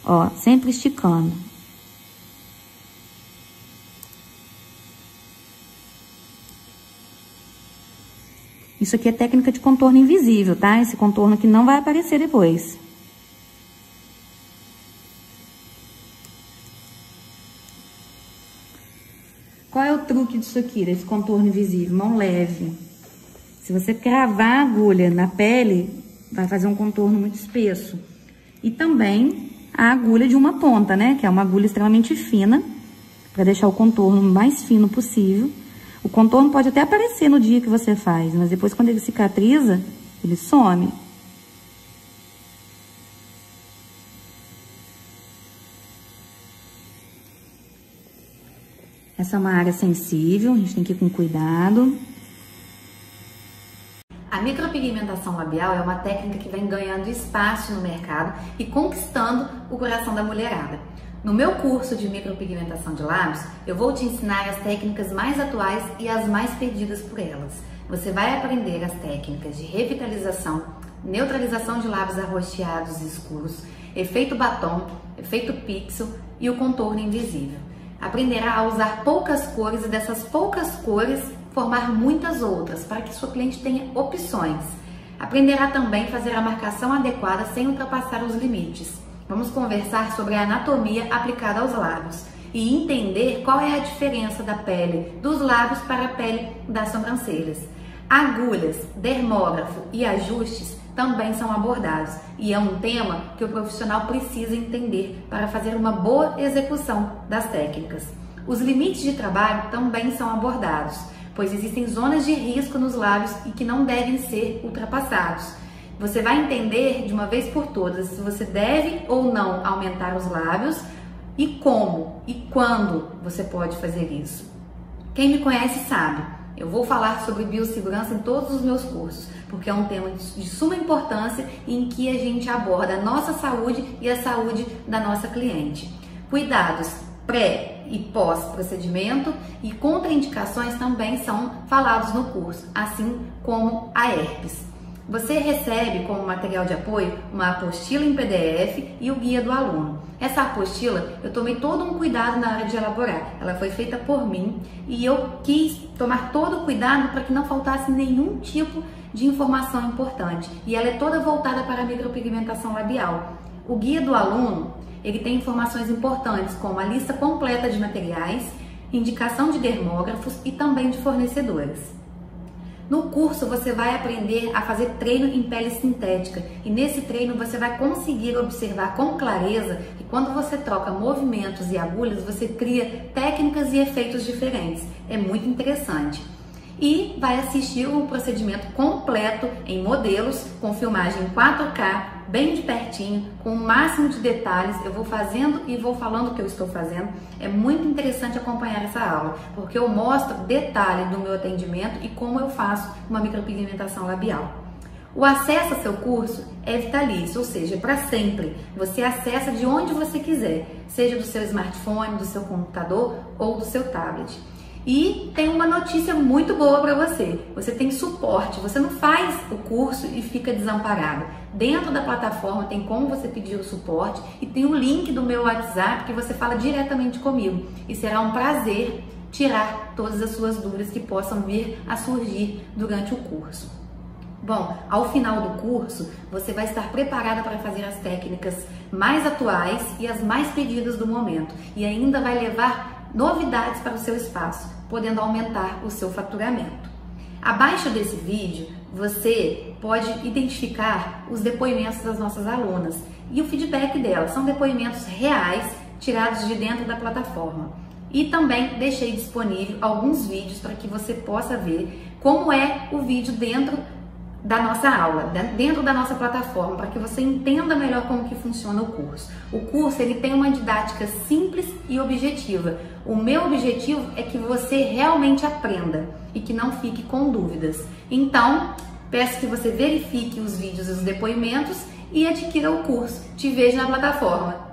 Ó, sempre esticando. Isso aqui é técnica de contorno invisível, tá? Esse contorno aqui não vai aparecer depois. Qual é o truque disso aqui, desse contorno invisível? Mão leve. Se você cravar a agulha na pele, vai fazer um contorno muito espesso. E também a agulha de uma ponta, né? Que é uma agulha extremamente fina, para deixar o contorno mais fino possível. O contorno pode até aparecer no dia que você faz, mas depois quando ele cicatriza, ele some. Essa é uma área sensível, a gente tem que ir com cuidado. A micropigmentação labial é uma técnica que vem ganhando espaço no mercado e conquistando o coração da mulherada. No meu curso de micropigmentação de lábios, eu vou te ensinar as técnicas mais atuais e as mais pedidas por elas. Você vai aprender as técnicas de revitalização, neutralização de lábios arroxeados e escuros, efeito batom, efeito pixel e o contorno invisível. Aprenderá a usar poucas cores e dessas poucas cores formar muitas outras, para que sua cliente tenha opções. Aprenderá também a fazer a marcação adequada sem ultrapassar os limites. Vamos conversar sobre a anatomia aplicada aos lábios e entender qual é a diferença da pele dos lábios para a pele das sobrancelhas. Agulhas, dermógrafo e ajustes também são abordados e é um tema que o profissional precisa entender para fazer uma boa execução das técnicas. Os limites de trabalho também são abordados, pois existem zonas de risco nos lábios e que não devem ser ultrapassados. Você vai entender de uma vez por todas se você deve ou não aumentar os lábios e como e quando você pode fazer isso. Quem me conhece sabe, eu vou falar sobre biossegurança em todos os meus cursos, porque é um tema de suma importância em que a gente aborda a nossa saúde e a saúde da nossa cliente. Cuidados pré e pós-procedimento e contraindicações também são falados no curso, assim como a herpes. Você recebe como material de apoio uma apostila em PDF e o guia do aluno. Essa apostila eu tomei todo um cuidado na hora de elaborar. Ela foi feita por mim e eu quis tomar todo o cuidado para que não faltasse nenhum tipo de informação importante. E ela é toda voltada para a micropigmentação labial. O guia do aluno, ele tem informações importantes como a lista completa de materiais, indicação de dermógrafos e também de fornecedores. No curso você vai aprender a fazer treino em pele sintética e nesse treino você vai conseguir observar com clareza que quando você troca movimentos e agulhas você cria técnicas e efeitos diferentes. É muito interessante. E vai assistir o procedimento completo em modelos com filmagem 4K, bem de pertinho, com o máximo de detalhes. Eu vou fazendo e vou falando o que eu estou fazendo. É muito interessante acompanhar essa aula, porque eu mostro detalhe do meu atendimento e como eu faço uma micropigmentação labial. O acesso ao seu curso é vitalício, ou seja, para sempre. Você acessa de onde você quiser, seja do seu smartphone, do seu computador ou do seu tablet. E tem uma notícia muito boa para você. Você tem suporte, você não faz o curso e fica desamparado. Dentro da plataforma tem como você pedir o suporte e tem o link do meu WhatsApp que você fala diretamente comigo. E será um prazer tirar todas as suas dúvidas que possam vir a surgir durante o curso. Bom, ao final do curso, você vai estar preparada para fazer as técnicas mais atuais e as mais pedidas do momento. E ainda vai levar novidades para o seu espaço, podendo aumentar o seu faturamento. Abaixo desse vídeo, você pode identificar os depoimentos das nossas alunas e o feedback delas. São depoimentos reais, tirados de dentro da plataforma. E também deixei disponível alguns vídeos para que você possa ver como é o vídeo dentro da nossa aula, dentro da nossa plataforma, para que você entenda melhor como que funciona o curso. O curso ele tem uma didática simples e objetiva. O meu objetivo é que você realmente aprenda e que não fique com dúvidas. Então, peço que você verifique os vídeos e os depoimentos e adquira o curso. Te vejo na plataforma.